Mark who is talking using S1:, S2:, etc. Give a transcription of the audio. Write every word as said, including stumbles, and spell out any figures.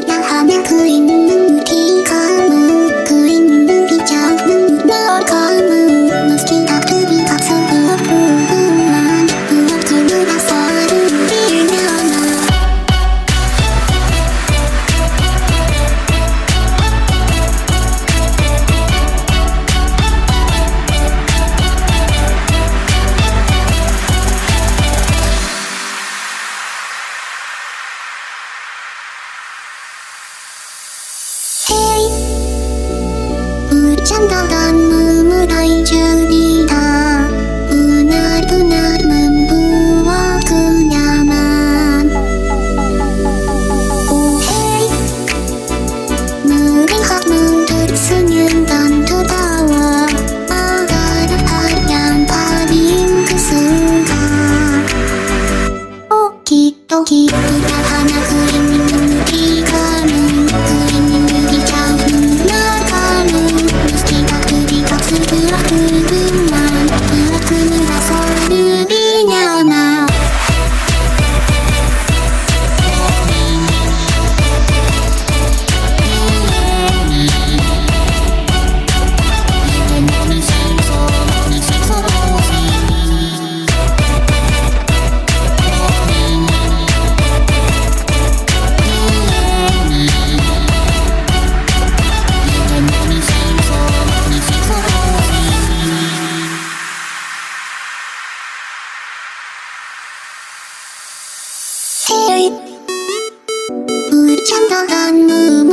S1: đã hạ nè cứ in nâng khi khó mơ cứ in nâng khi chào nâng nó khó mơ mà khi gặp thứ đi gặp sâu ước ước mà ước cứ như đã xa đi nhau mà chẳng đàn mơ mơ đầy chờ đi thà bữa nay bữa nay mầm bữa qua cứ nhà man ô hey mơ đến khóc mơ thật sự nhiên tàn thơ tao à à đã đã phát nhàng phá điên cứ sự thà ô kỳ ô kỳ cứ ta thà na cứ in mình đi ca mơ cứ in mình đi chào na ca mơ chẳng đàn mơ